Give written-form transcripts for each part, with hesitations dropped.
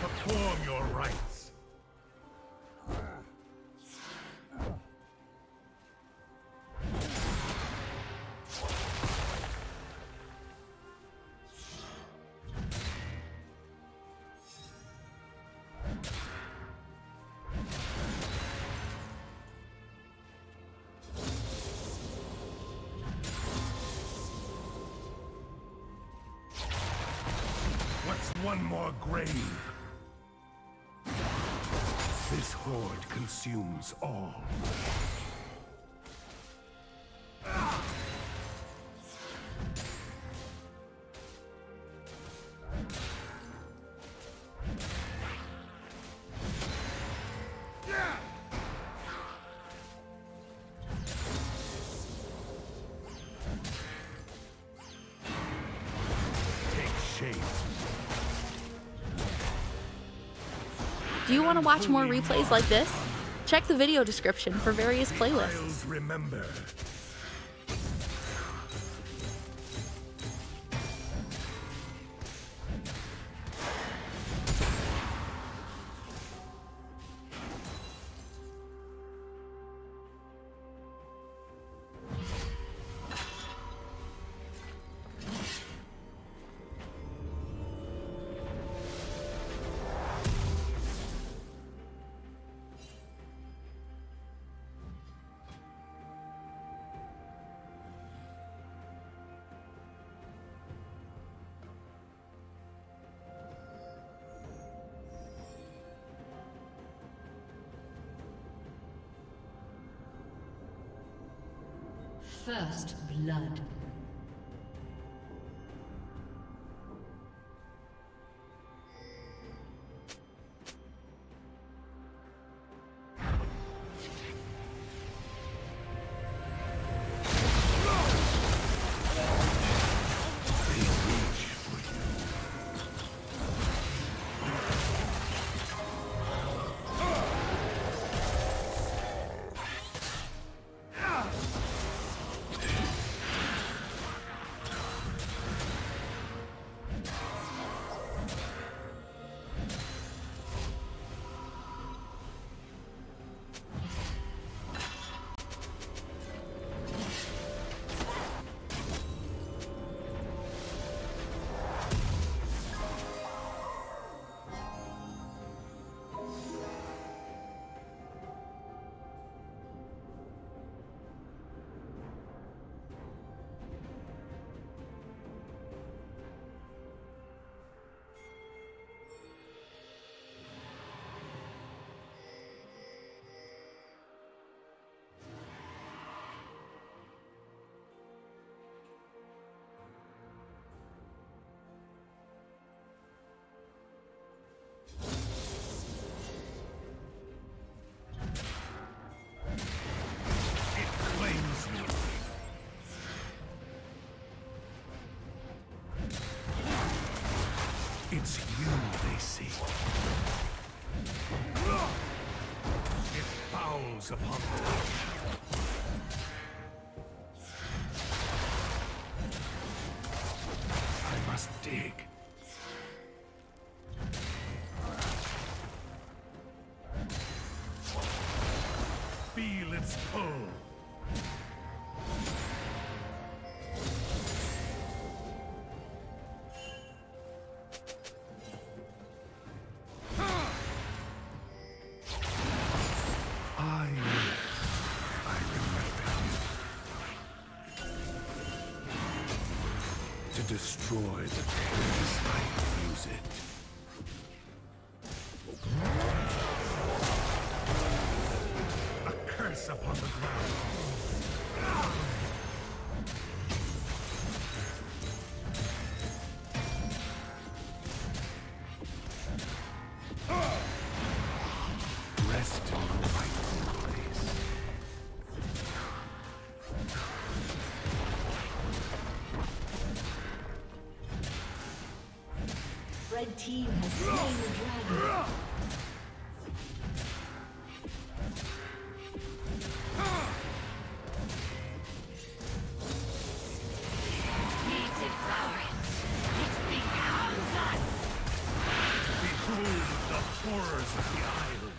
Perform your rites. What's one more grave? This horde consumes all. Take shape. Do you want to watch more replays like this? Check the video description for various playlists. Remember. First blood. It's you they seek. It bows upon touch. I must dig. Feel its pull. Destroy the place I use it. A curse upon the ground. Rest in the rightful place. Red team has slain the dragon. Behold curse of the Isles.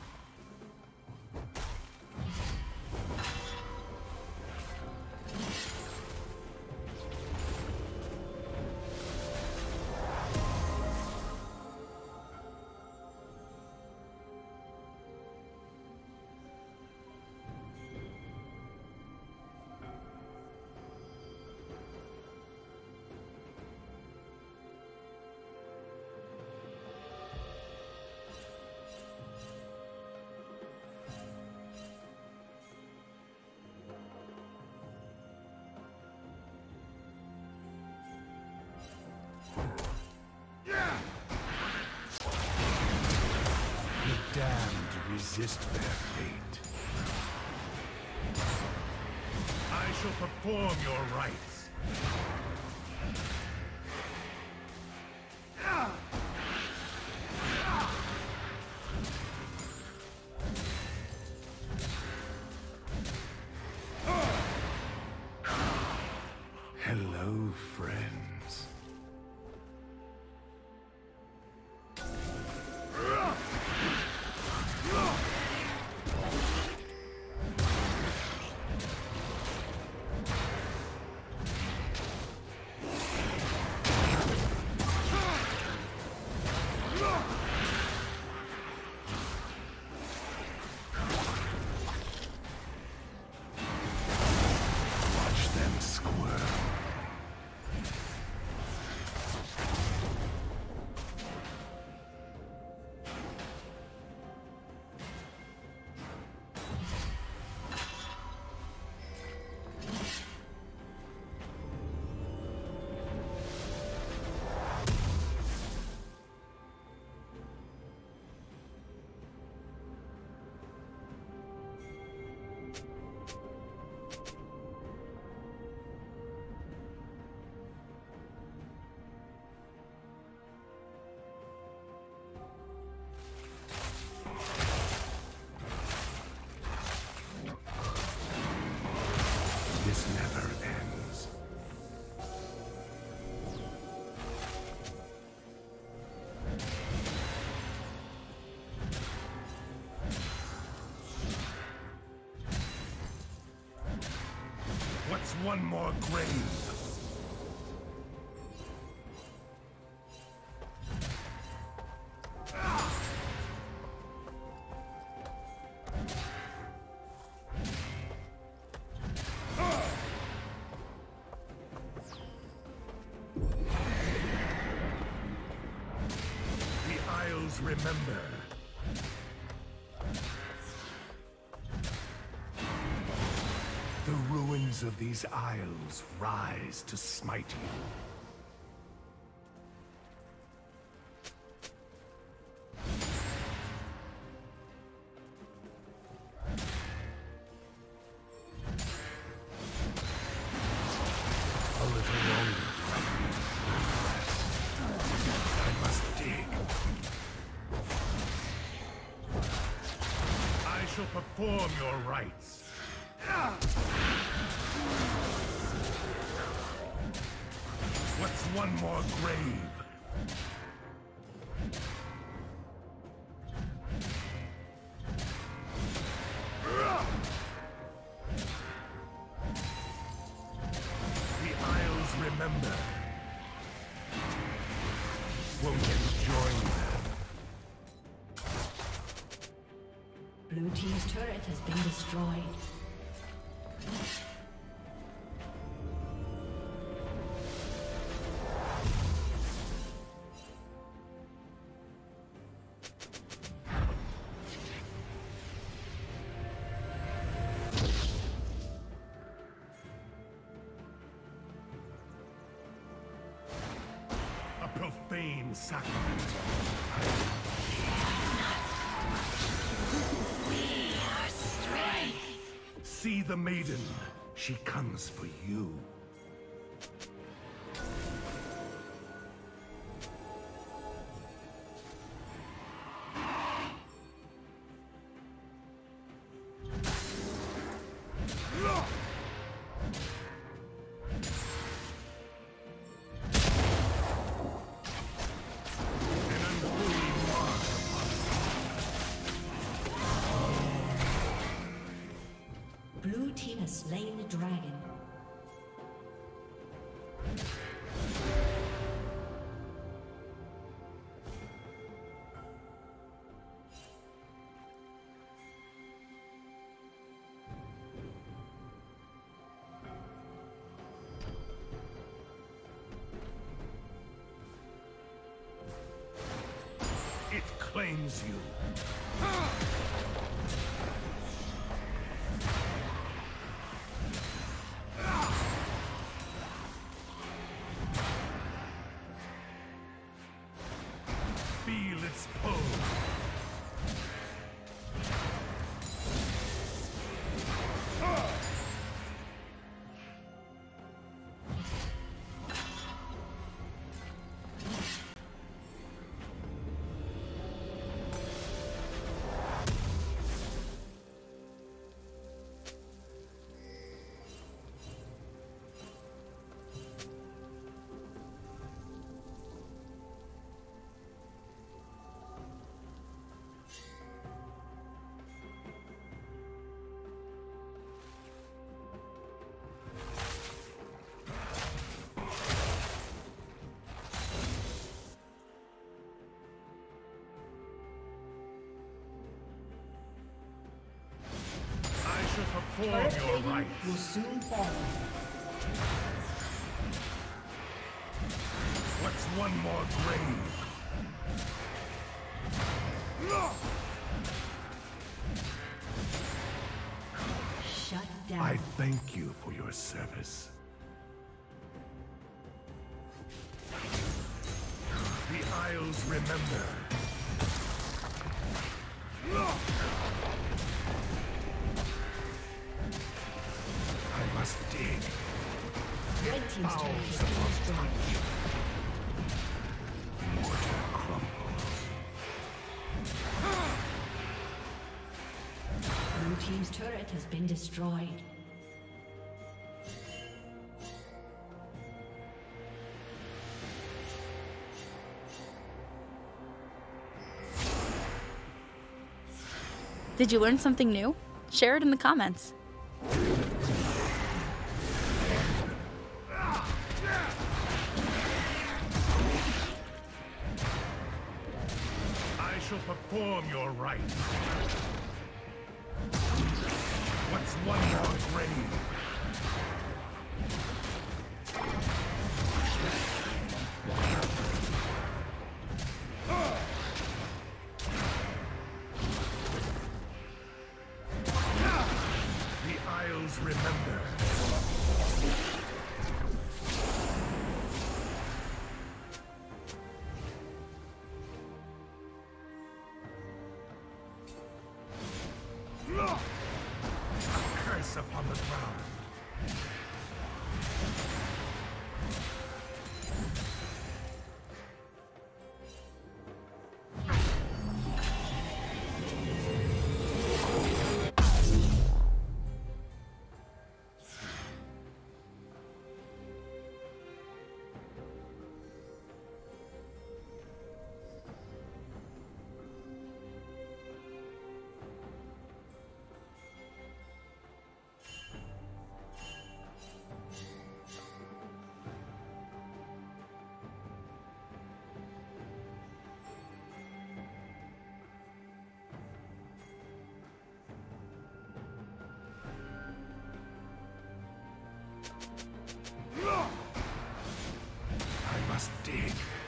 The damned resist their fate. I shall perform your rites. Hello, friends. Watch them squirm. This never ends. What's one more grave? Remember. The ruins of these isles rise to smite you. A little longer. I must dig. I shall perform your rites. What's one more grave? The Isles remember. Won't you join them? Blue team's turret has been destroyed. A profane sacrament. See the maiden. She comes for you. An unholy mark upon claims you. Feel its pull. Perform your rites. Will soon fall. What's one more grave? Shut down. I thank you for your service. The Isles remember. I must dig. Red team's turret has been destroyed. Mortar crumbles. Blue team's turret has been destroyed. Did you learn something new? Share it in the comments. I shall perform your rites. What's one more grave? The Isles remember. A curse upon the ground. I must dig.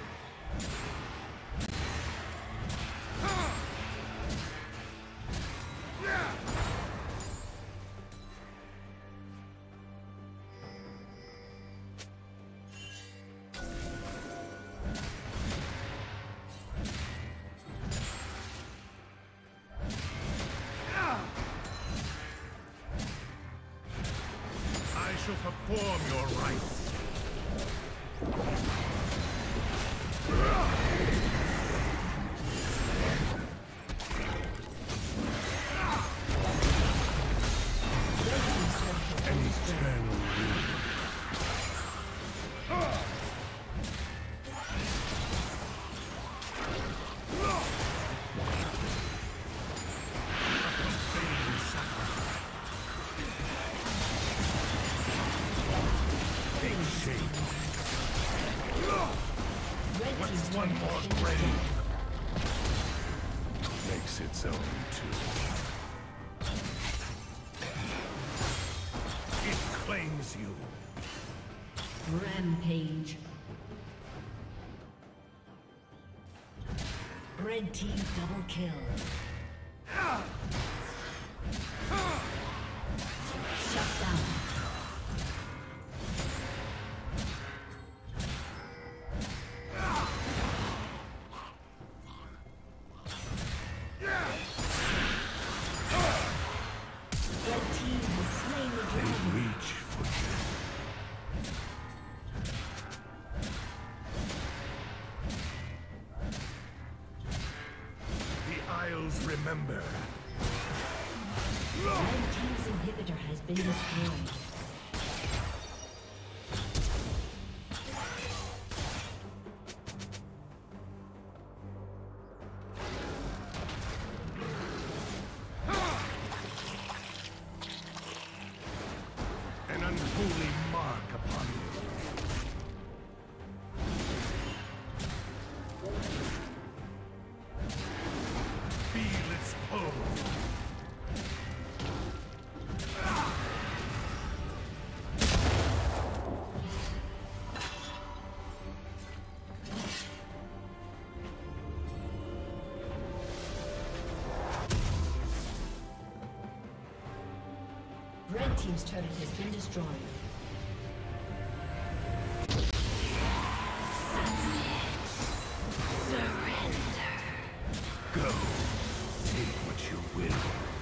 I shall perform your rites. An eternal ruin. Take shape. What's one more grave? Makes its own too. It claims you. Rampage. Red team double kill. Shut down. Remember. Red team's inhibitor has been destroyed. An unholy mark upon you. Feel its pose. Red team's turret has been destroyed. Go. Take what you will.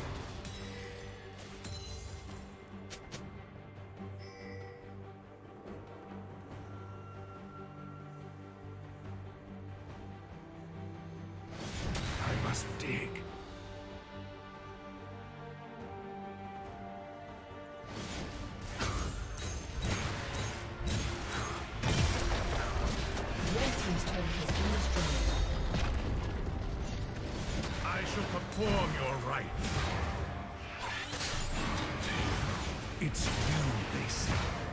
I must dig. Red team's turret has been destroyed. I shall perform your rites. It's you, they say.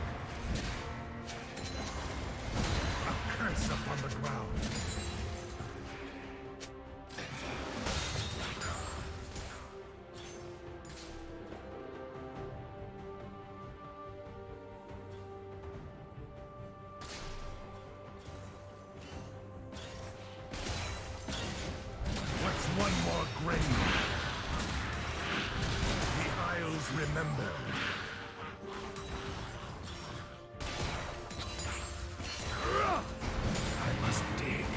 A curse upon the ground. What's one more grave? The Isles remember. I must dig.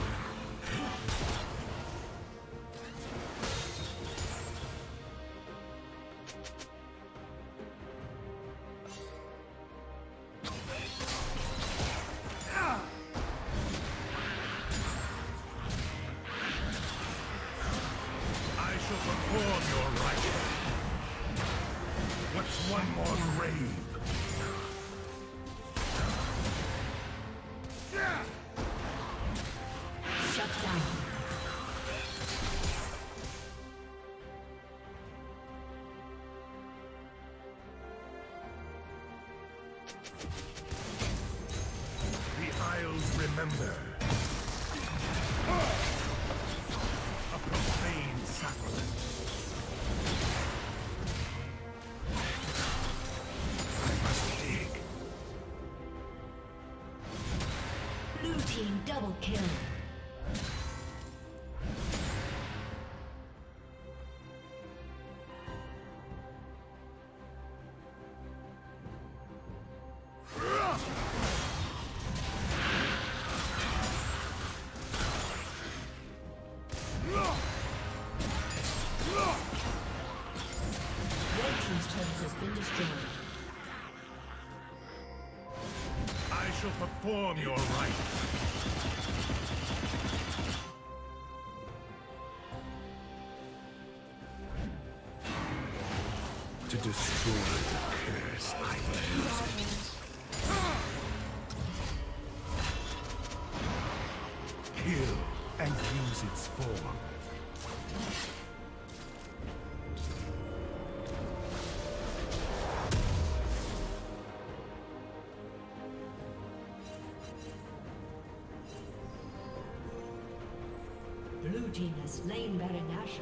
I shall perform your rite. What's one more grave? Shut down. The Isles remember. A profane sacrament. I must dig. Blue team double kill. Red team's turret has been destroyed. I shall perform your rite. To destroy the curse, I use it. Kill and use its form. Blue team has slain Baron Nashor.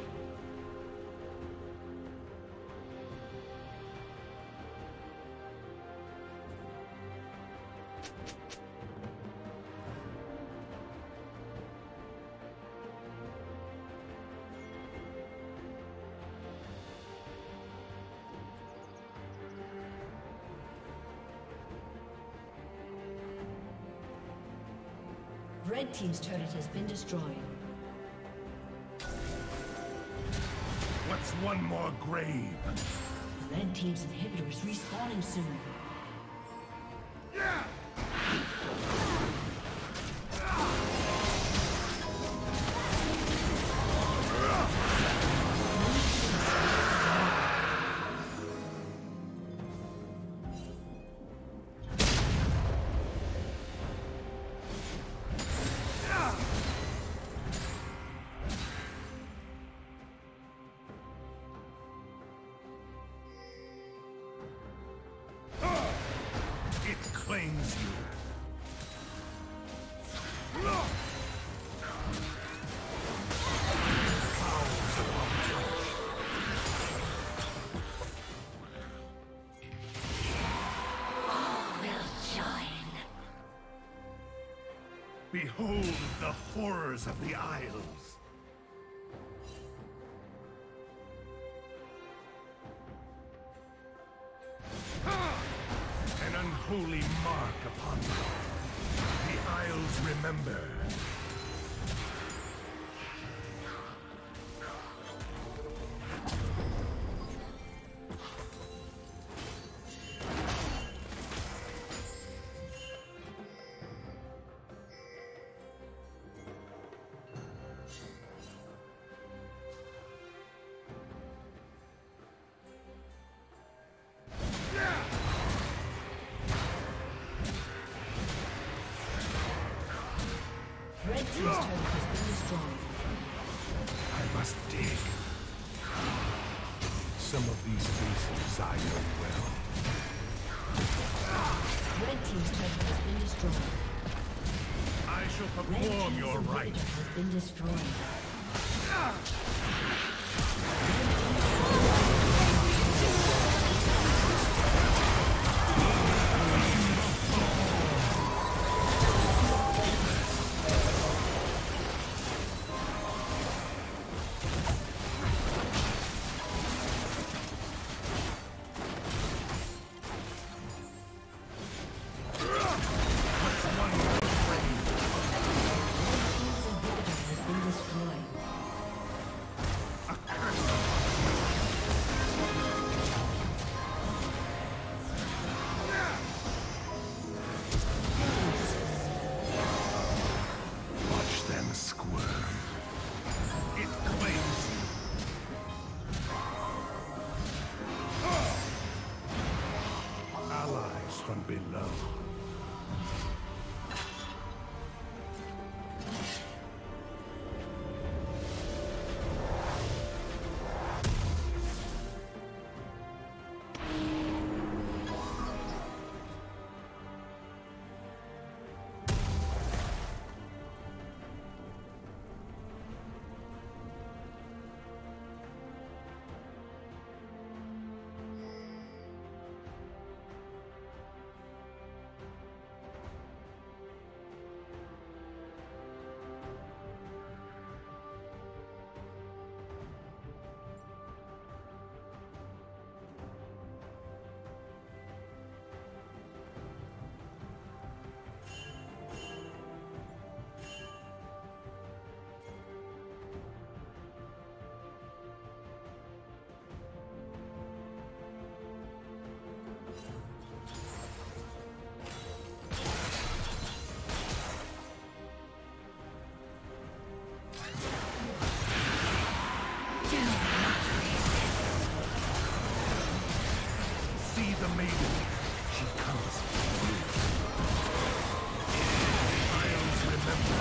Red team's turret has been destroyed. What's one more grave? Red team's inhibitor is respawning soon. Yeah! Claims you. Behold the horrors of the Isles. An unholy mark upon them. The Isles remember. Red team's turret has been destroyed. I must dig. Some of these faces I know well. Red team's turret has been destroyed. I shall Red perform team's your inhibitor rites. has been destroyed. From below. The maiden, she comes for you. Isles remember.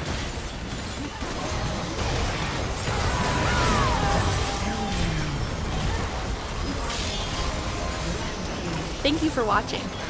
Thank you for watching.